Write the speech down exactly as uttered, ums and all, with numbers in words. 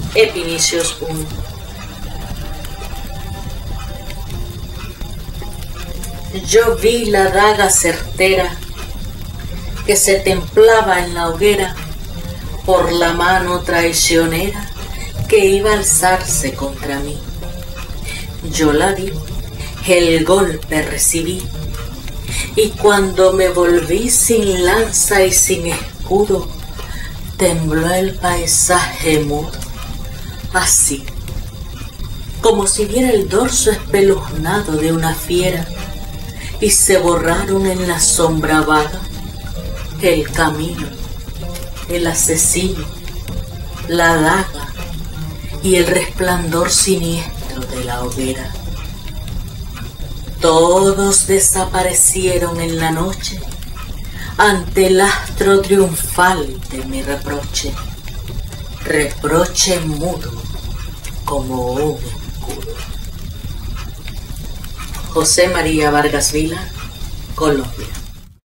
Epinicios uno. Yo vi la daga certera que se templaba en la hoguera por la mano traicionera que iba a alzarse contra mí. Yo la vi, el golpe recibí, y cuando me volví sin lanza y sin escudo, tembló el paisaje mudo, así, como si viera el dorso espeluznado de una fiera, y se borraron en la sombra vaga el camino, el asesino, la daga y el resplandor siniestro de la hoguera. Todos desaparecieron en la noche ante el astro triunfal de mi reproche, reproche mudo como un escudo. José María Vargas Vila, Colombia.